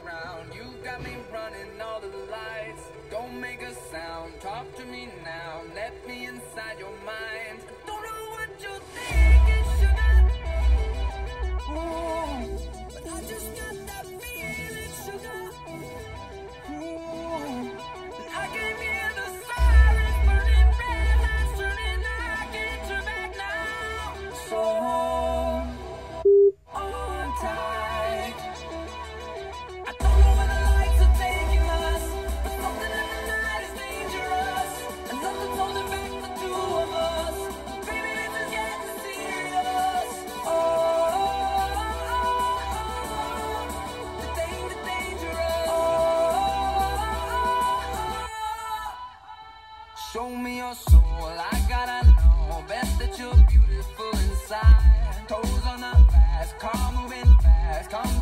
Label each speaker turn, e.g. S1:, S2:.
S1: around. You got me running all the lights. Don't make a sound, talk to me now. Let me inside your mind. I don't know what you're thinking, sugar. Ooh, but I just got that feeling, sugar. Ooh, and I can hear the sirens burning, red lights turning. I can't turn back now. So on tight. I don't know where the lights are taking us, but something in the night is dangerous, and nothing's holding back the two of us. Baby, this is getting serious. The dangerous. Show me your soul, I gotta know. Bet that you're beautiful inside. Toes on the glass, car moving fast. Come